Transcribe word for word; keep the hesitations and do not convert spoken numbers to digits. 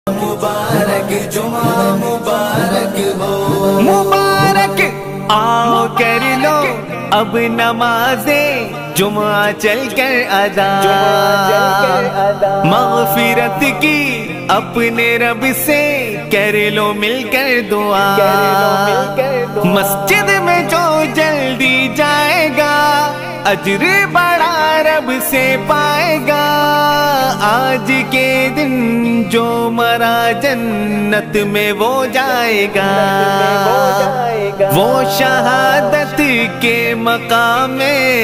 मुबारक जुमा मुबारक हो, मुबारक आओ कर लो अब नमाज़े जुमा चल कर अदा, मग़फ़िरत की अपने रब से कर लो मिलकर दुआ। मस्जिद में जो जल्दी जाएगा अजर बड़ा रब से पाएगा। आज के दिन जो मरा जन्नत में वो जाएगा, वो शहादत के मकाम में